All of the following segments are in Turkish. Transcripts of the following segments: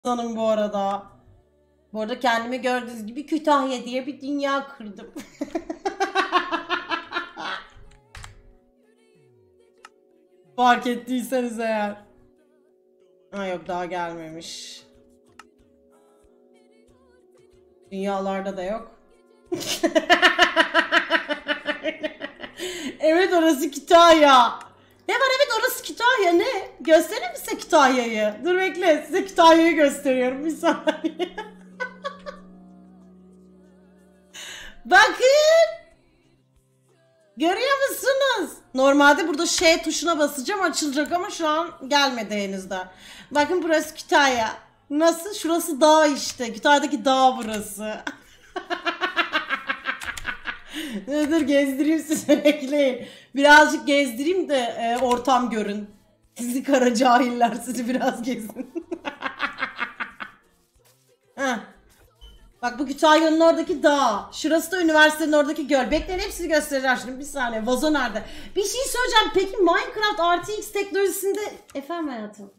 insanım bu arada. Bu arada kendimi gördüğünüz gibi Kütahya diye bir dünya kırdım. Fark ettiyseniz eğer. Ha yok, daha gelmemiş. Dünyalarda da yok. Evet, orası Kütahya. Ne var, evet orası Kütahya, ne? Göstereyim mi size Kütahya'yı? Dur bekle, size Kütahya'yı gösteriyorum bir saniye. Bakın. Görüyor musunuz? Normalde burada şey tuşuna basacağım, açılacak ama şu an gelmedi henüz daha. Bakın burası Kütahya. Nasıl? Şurası dağ işte. Kütahya'daki dağ burası. Dur gezdireyim size, bekleyin. Birazcık gezdireyim de ortam görün. Sizi kara cahiller, sizi biraz gezin. Heh. Bak bu Kütahya'nın oradaki dağ. Şurası da üniversitenin oradaki göl. Bekleyin, hepsini göstereceğim şimdi, bir saniye. Vazo nerede? Bir şey söyleyeceğim. Peki Minecraft RTX teknolojisinde... Efendim hayatım?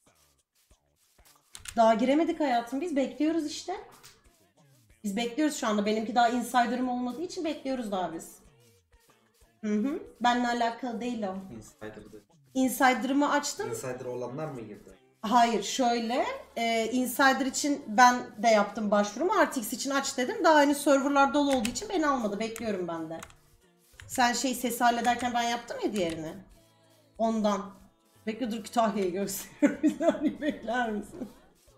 Daha giremedik hayatım, biz bekliyoruz işte. Biz bekliyoruz şu anda. Benimki daha insider'ım olmadığı için bekliyoruz daha biz. Hı. Benimle alakalı değil o. Insider'dı. Insider'ımı açtım. Insider olanlar mı girdi? Hayır, şöyle Insider için ben de yaptım başvurumu, RTX için aç dedim, daha henüz serverlar dolu olduğu için beni almadı, bekliyorum ben de. Sen sesi hallederken ben yaptım ya diğerini, ondan. Bekle, dur Kütahya'yı gösteriyorum, bir saniye bekler misin?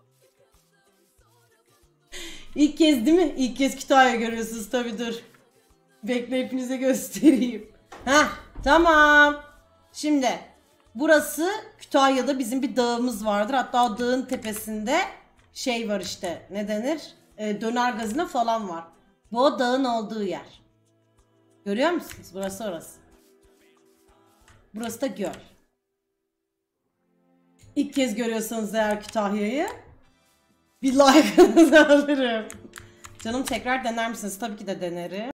İlk kez değil mi? İlk kez Kütahya görüyorsunuz tabi, dur. Bekle, hepinize göstereyim. Heh, tamam. Şimdi burası Kütahya'da bizim bir dağımız vardır. Hatta o dağın tepesinde şey var işte, ne denir? Döner gazino falan var. Bu o dağın olduğu yer. Görüyor musunuz? Burası orası. Burası da göl. İlk kez görüyorsanız eğer Kütahya'yı, bir like'ınızı alırım. Canım tekrar dener misiniz? Tabii ki de denerim.